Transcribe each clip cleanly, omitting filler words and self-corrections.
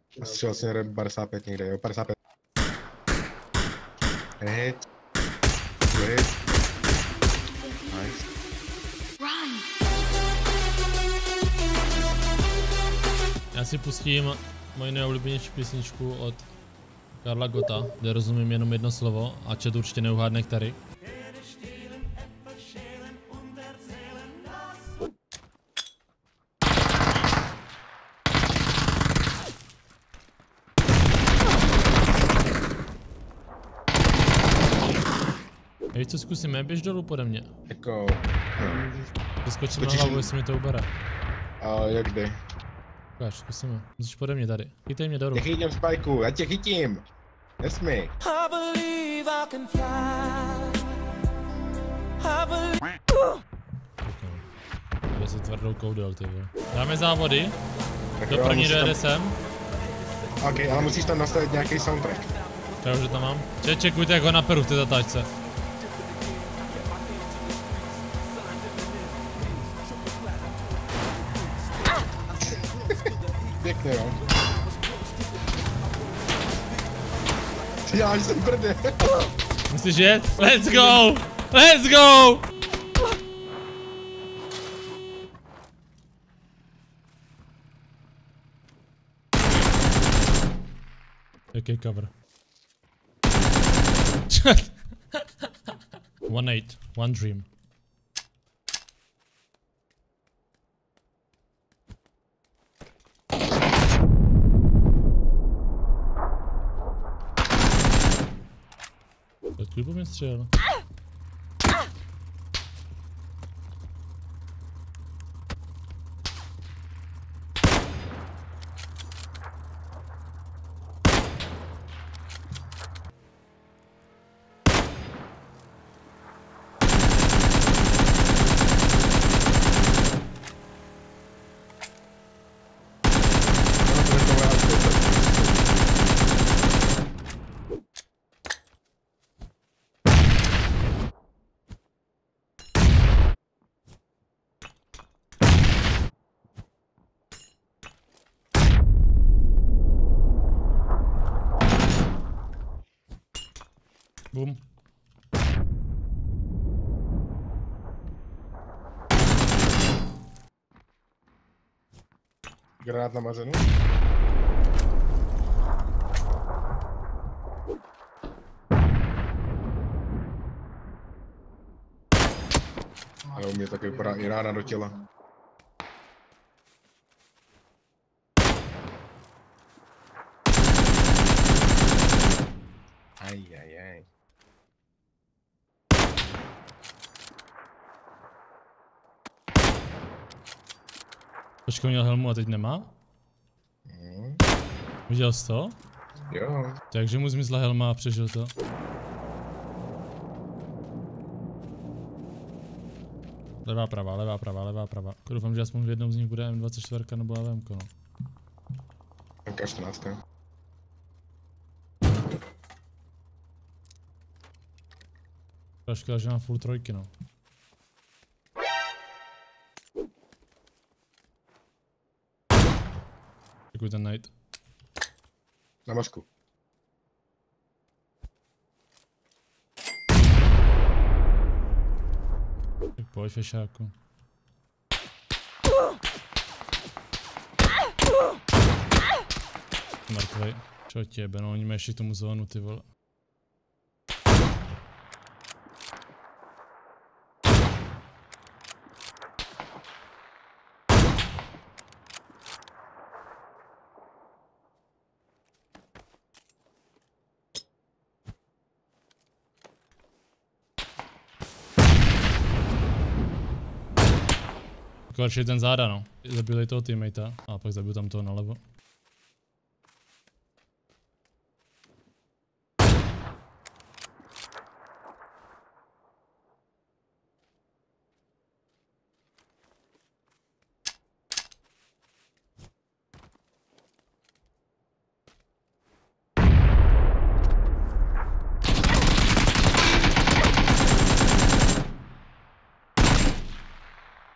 Střel si 55 někde, jo, 55. Hit. Hit. Nice. Já si pustím moji nejoblíbenější písničku od Karla Gotta, kde rozumím jenom jedno slovo a chat určitě neuhádne který. Víš co, zkusíme, běž dolů pode mě. Jako... Vyskočím na hlavu, jestli mi to ubere. A jak jde? Ukáž, zkusíme. Musíš pode mě tady. Chytej mě dolů. Tě chytím, Spajku, já tě chytím. Nesmí. Jde si tvrdou koudel, ty vole. Dáme závody. Tak Do jo, první musíš dojede tam... sem. Ok, ale musíš tam nastavit nějaký soundtrack. Já už tam mám. Čekujte, jak ho naperu v té zatáčce. Pěkně, jo. Já jsem prdě. Musíš jet? Let's go! Let's go! Jaký cover? 1-8, one dream. Odkud po mě střel? Bum. Granát namazený. Ale u mě taky vypadá i rána do těla. Ajajaj. Počkej, měl helmu a teď nemá? Viděl jsi to? Jo. Takže mu zmizla helma a přežil to. Levá prava, levá prava, levá prava. Doufám, že aspoň v jednom z nich bude M24 nebo AVMko, no. MK14. Škoda, že mám full trojky, no. Děkuji ten night. Na masku. Tak pojď, fešáku. Mrtvej. Čo těbe, no oni mají ještě tomu zónu, ty vole. Konečně ten záda, no. Zabili toho teammatea a pak zabil tam toho nalevo.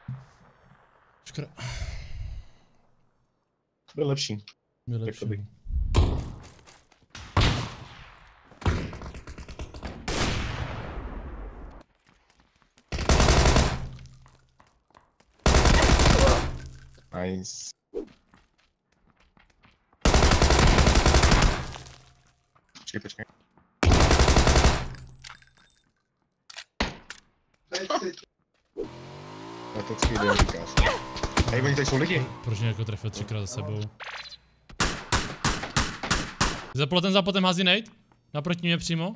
Byl lepší. Byl lepší. Nice. Počkej. Letecký den, říkáš. Hej, oni tady jsou lidi. Proč mě jako trefil 3krát za sebou? Za plotem hází nade? Naproti mě přímo?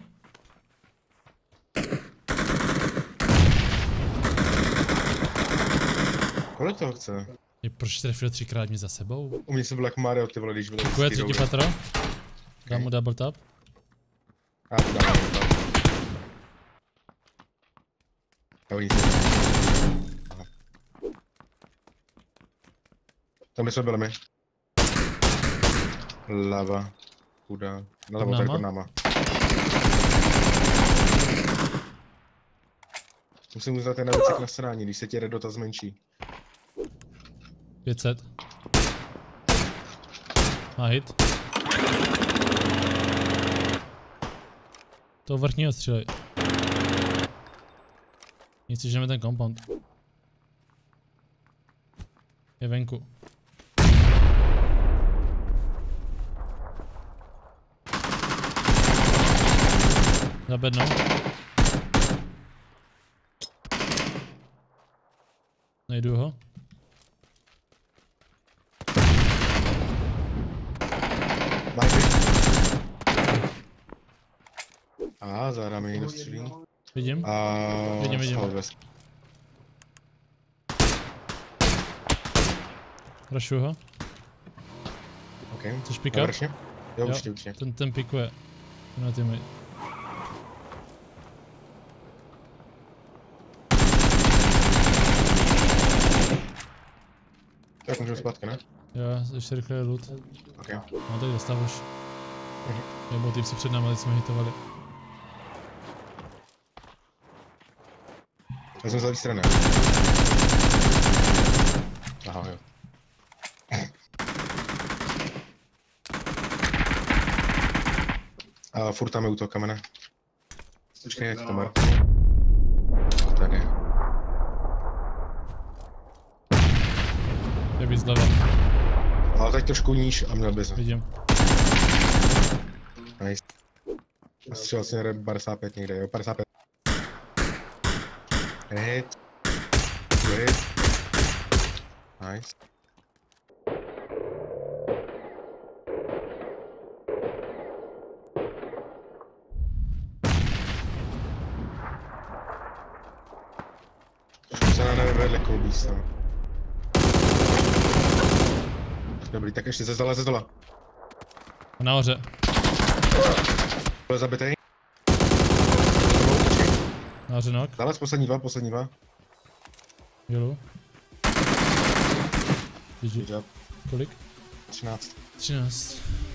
Kolik toho chce? Proč trefil 3krát mě za sebou? U mě se byl jak Mario, ty vole, když byl Děkuje, třetí patro. Dám mu double tap. Já to dám. A oni se... Aha. Tam jsme byli my. Lava. Kuda. Nalevo tady pod náma. Musím uznat ten navíc na srání, když se ti redota zmenší. 500. Má hit. Toho vrchního střílej. Nic, že jdeme ten compound. Je venku. Za bednou. Najdu ho. A zároveň mě někdo střílí. Vidím. Vidím. Rushuju ho. OK. Chceš pick up? Jo, určitě. Ten pikuje. Na teammate. Tak můžeme zpátky, ne? Jo, ještě rychle loot. OK. No tady dostav už. Nebo týpci před námi, teď jsme hitovali. Já jsem z levé strany. Aha, jo. A furt tam je u toho kamene. Počkej, jak to má. Tady. Je víc zleva. Ale teď trošku níž a měl bys. Vidím. Nice. A střelil si někde 55 někde, jo, 55. Hit. Hit. Nice. Už se na nevyvedli koubíš tam. Dobrý, tak ještě ze zdola. Nahoře. Byl zabitej. Nahoře nok. Zalez poslední dva. Jelu. Good job. Kolik? 13. 13.